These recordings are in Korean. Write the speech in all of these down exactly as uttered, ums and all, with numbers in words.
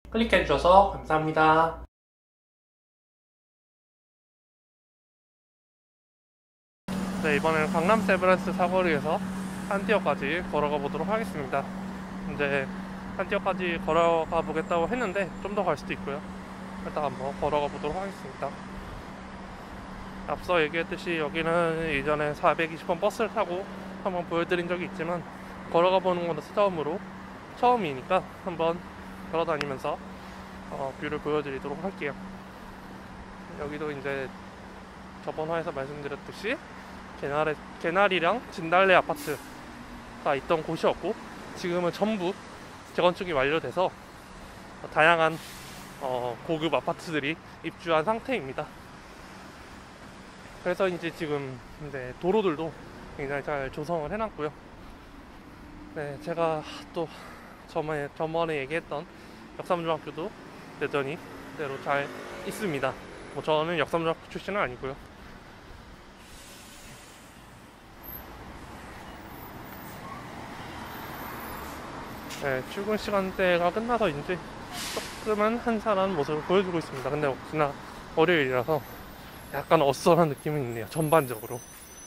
클릭해주셔서 감사합니다. 네, 이번에는 강남 세브란스 사거리에서 한티어까지 걸어가 보도록 하겠습니다. 이제 한티어까지 걸어가 보겠다고 했는데 좀 더 갈 수도 있고요. 일단 한번 걸어가 보도록 하겠습니다. 앞서 얘기했듯이 여기는 이전에 사백이십 번 버스를 타고 한번 보여드린 적이 있지만 걸어가 보는 건 처음으로 처음이니까 한번 걸어다니면서 어, 뷰를 보여드리도록 할게요. 여기도 이제 저번 화에서 말씀드렸듯이 개나리, 개나리랑 진달래 아파트가 있던 곳이었고 지금은 전부 재건축이 완료돼서 다양한 어, 고급 아파트들이 입주한 상태입니다. 그래서 이제 지금 이제 도로들도 굉장히 잘 조성을 해놨고요. 네, 제가 또 저번에, 저번에 얘기했던 역삼중학교도 여전히 그대로 잘 있습니다. 뭐 저는 역삼중학교 출신은 아니고요. 네, 출근 시간대가 끝나서 이제 조금은 한산한 모습을 보여주고 있습니다. 근데 혹시나 월요일이라서 약간 어수선한 느낌은 있네요, 전반적으로.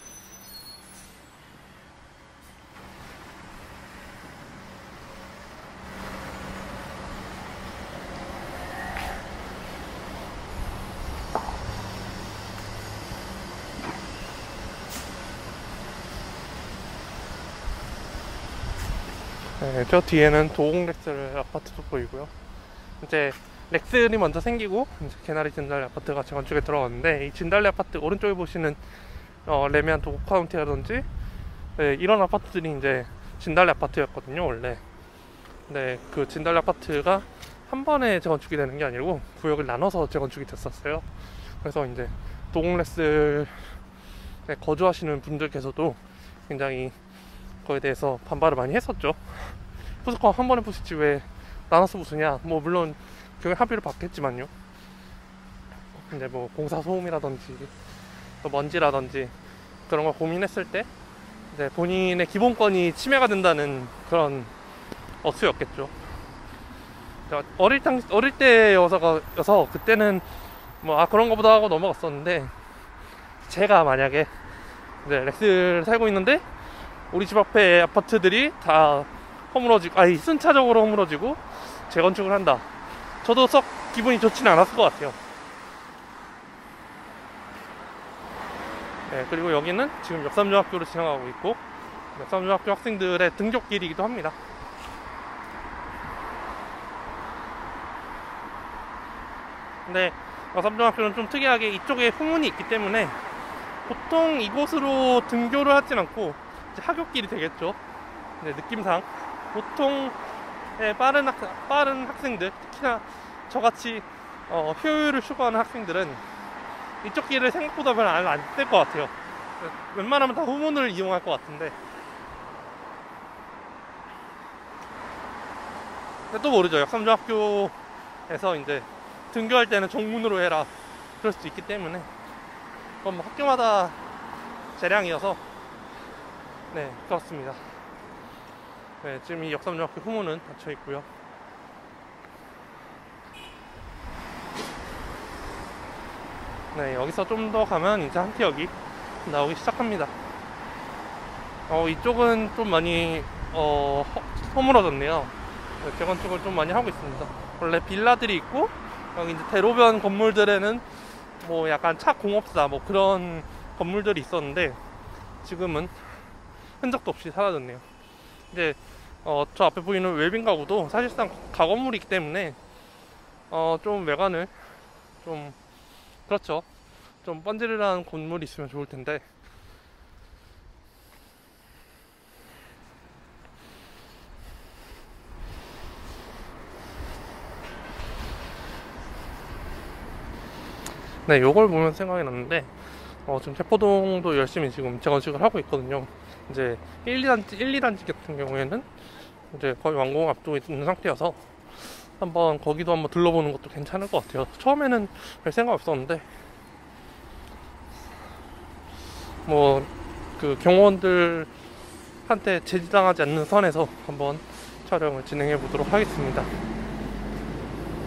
네, 저 뒤에는 도공렉스 아파트도 보이고요. 이제 렉슬이 먼저 생기고 이제 개나리 진달래 아파트가 재건축에 들어갔는데, 이 진달래 아파트 오른쪽에 보시는 어, 레미안 도곡 카운티라든지 네, 이런 아파트들이 이제 진달래 아파트였거든요 원래. 근데 그 진달래 아파트가 한 번에 재건축이 되는 게 아니고 구역을 나눠서 재건축이 됐었어요. 그래서 이제 도공렉스에 거주하시는 분들께서도 굉장히 그거에 대해서 반발을 많이 했었죠. 부스컴 한 번에 부수지 왜 나눠서 부수냐. 뭐 물론 경영 합의를 받겠지만요. 근데 뭐 공사 소음이라든지 또 먼지라든지 그런 걸 고민했을 때 이제 본인의 기본권이 침해가 된다는 그런 어수였겠죠. 어릴 당 어릴 때여서가 여서 그때는 뭐 아 그런 거보다 하고 넘어갔었는데, 제가 만약에 이제 렉스를 살고 있는데 우리 집 앞에 아파트들이 다 허물어지고, 아니 순차적으로 허물어지고 재건축을 한다. 저도 썩 기분이 좋지는 않았을 것 같아요. 네, 그리고 여기는 지금 역삼중학교로 지나가고 있고 역삼중학교 학생들의 등굣길이기도 합니다. 근데 역삼중학교는 좀 특이하게 이쪽에 후문이 있기 때문에 보통 이곳으로 등교를 하진 않고 이제 하굣길이 되겠죠. 네, 느낌상 보통 빠른, 학, 빠른 학생들, 특히나 저같이 어, 효율을 추구하는 학생들은 이쪽 길을 생각보다 별로 안 뗄 것 같아요. 웬만하면 다 후문을 이용할 것 같은데, 근데 또 모르죠. 역삼중학교에서 이제 등교할 때는 정문으로 해라 그럴 수도 있기 때문에 그건 뭐 학교마다 재량이어서 네, 그렇습니다. 네, 지금 이 역삼중학교 후문은 닫혀 있고요. 네, 여기서 좀 더 가면 이제 한티역이 나오기 시작합니다. 어, 이쪽은 좀 많이 어, 허, 허물어졌네요. 네, 재건축을 좀 많이 하고 있습니다. 원래 빌라들이 있고 여기 이제 대로변 건물들에는 뭐 약간 차 공업사 뭐 그런 건물들이 있었는데 지금은 흔적도 없이 사라졌네요. 이제 어, 저 앞에 보이는 웰빙 가구도 사실상 가건물이기 때문에 어, 좀 외관을 좀 그렇죠. 좀 번지르르한 건물이 있으면 좋을 텐데. 네, 요걸 보면 생각이 났는데 어, 지금 세포동도 열심히 지금 재건축을 하고 있거든요. 이제 일, 이 단지, 일, 이 단지 같은 경우에는 이제 거의 완공 앞두고 있는 상태여서 한번 거기도 한번 둘러보는 것도 괜찮을 것 같아요. 처음에는 별 생각 없었는데 뭐 그 경호원들한테 제지당하지 않는 선에서 한번 촬영을 진행해 보도록 하겠습니다.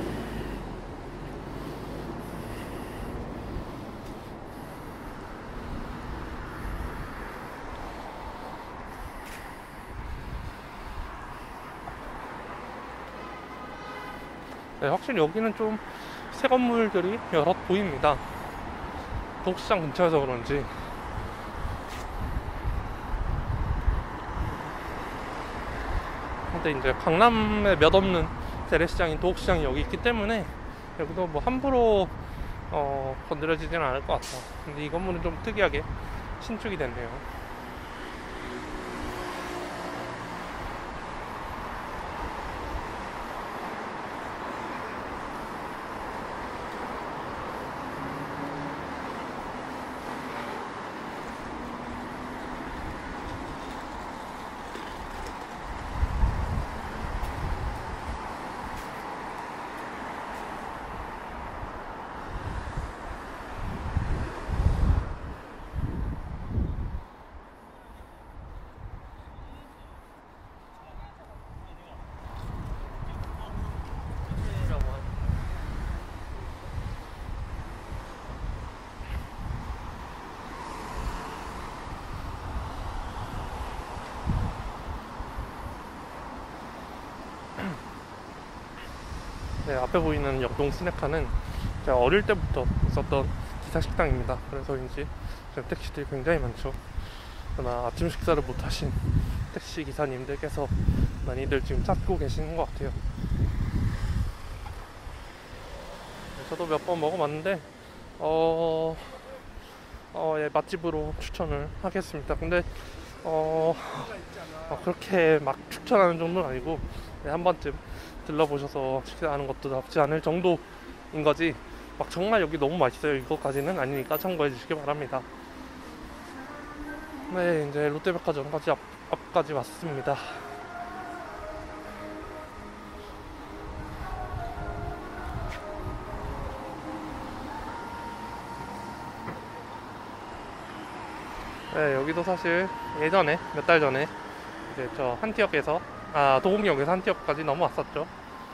네, 확실히 여기는 좀 새 건물들이 여러 보입니다. 도곡시장 근처여서 그런지. 근데 이제 강남에 몇 없는 재래시장인 도곡시장이 여기 있기 때문에 여기도 뭐 함부로 어, 건드려지지는 않을 것 같아요. 근데 이 건물은 좀 특이하게 신축이 됐네요. 네, 앞에 보이는 역동 스낵카는 제가 어릴 때부터 있었던 기사식당입니다. 그래서인지 지금 택시들이 굉장히 많죠. 그러나 아침 식사를 못 하신 택시 기사님들께서 많이들 지금 찾고 계시는 것 같아요. 네, 저도 몇 번 먹어봤는데 어, 어, 예, 맛집으로 추천을 하겠습니다. 근데 어, 어, 그렇게 막 추천하는 정도는 아니고 네, 한 번쯤 들러보셔서 식사하는 것도 나쁘지 않을 정도인 거지 막 정말 여기 너무 맛있어요 이거까지는 아니니까 참고해 주시기 바랍니다. 네, 이제 롯데백화점까지 앞, 앞까지 왔습니다. 네, 여기도 사실 예전에 몇 달 전에 이제 저 한티역에서 아 도곡역에서 한티역까지 넘어왔었죠.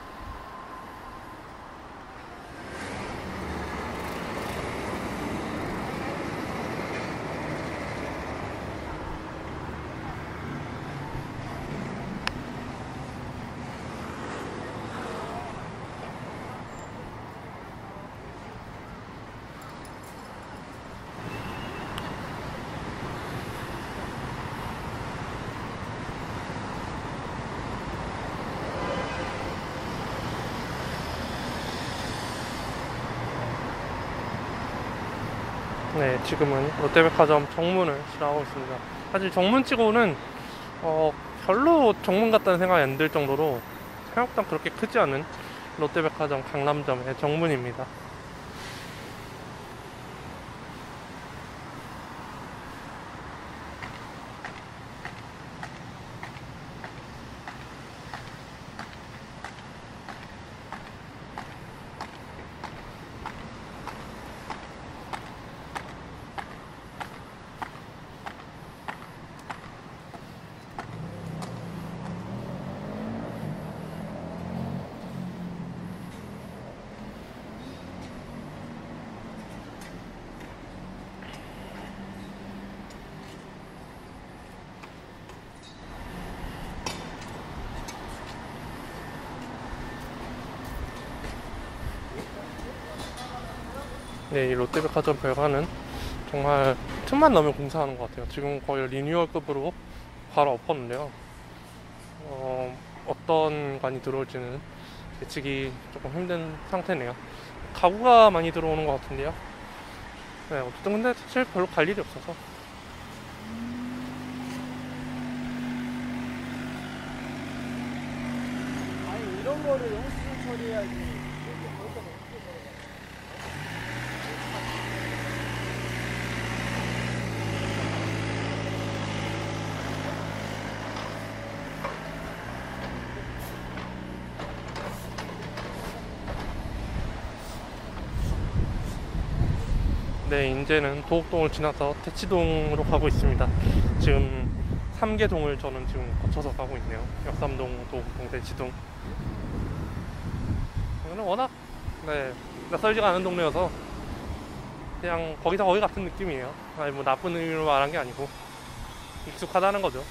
네, 지금은 롯데백화점 정문을 지나가고 있습니다. 사실 정문치고는 어, 별로 정문 같다는 생각이 안 들 정도로 생각보다 그렇게 크지 않은 롯데백화점 강남점의 정문입니다. 네, 이 롯데백화점 별관은 정말 틈만 나면 공사하는 것 같아요. 지금 거의 리뉴얼급으로 바로 엎었는데요. 어, 어떤 관이 들어올지는 예측이 조금 힘든 상태네요. 가구가 많이 들어오는 것 같은데요. 네, 어쨌든 근데 사실 별로 갈 일이 없어서. 아니 이런 거를 영수증 처리해야지. 네, 이제는 도곡동을 지나서 대치동으로 가고 있습니다. 지금 삼 개 동을 저는 지금 거쳐서 가고 있네요. 역삼동, 도곡동, 대치동. 저는 워낙 네, 낯설지가 않은 동네여서 그냥 거기서 거기 같은 느낌이에요. 아니 뭐 나쁜 의미로 말한 게 아니고 익숙하다는 거죠.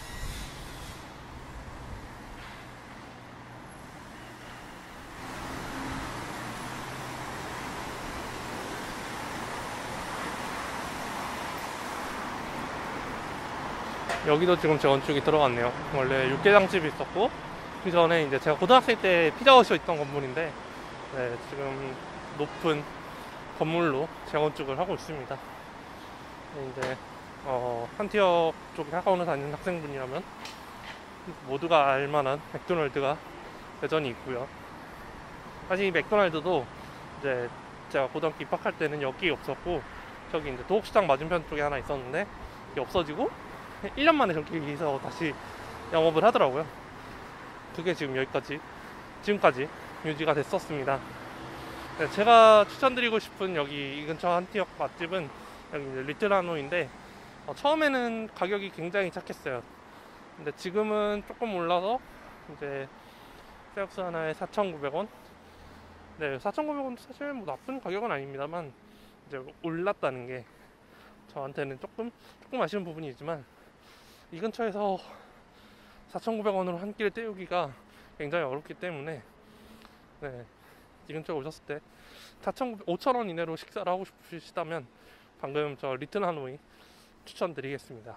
여기도 지금 재건축이 들어갔네요. 원래 육개장집이 있었고 그 전에 이제 제가 고등학생 때 피자헛이 있던 건물인데 네, 지금 높은 건물로 재건축을 하고 있습니다. 이제 어, 한티어 쪽에 학원을 다니는 학생분이라면 모두가 알만한 맥도날드가 여전히 있고요. 사실 이 맥도날드도 이제 제가 고등학교 입학할 때는 여기 없었고 저기 이제 도곡시장 맞은편 쪽에 하나 있었는데 이게 없어지고 일 년 만에 저기서 다시 영업을 하더라고요. 그게 지금 여기까지 지금까지 유지가 됐었습니다. 네, 제가 추천드리고 싶은 여기 이 근처 한티역 맛집은 여기 이제 리틀하노이인데 어, 처음에는 가격이 굉장히 착했어요. 근데 지금은 조금 올라서 이제 쌀국수 하나에 사천구백 원. 네, 사천구백 원도 사실 뭐 나쁜 가격은 아닙니다만 이제 올랐다는 게 저한테는 조금 조금 아쉬운 부분이지만 이 근처에서 사천구백 원으로 한 끼를 때우기가 굉장히 어렵기 때문에 네, 이 근처에 오셨을 때 오천 원 이내로 식사를 하고 싶으시다면 방금 저 리틀 하노이 추천드리겠습니다.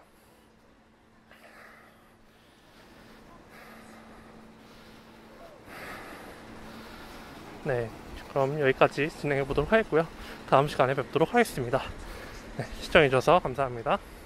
네, 그럼 여기까지 진행해 보도록 하겠고요. 다음 시간에 뵙도록 하겠습니다. 네, 시청해 주셔서 감사합니다.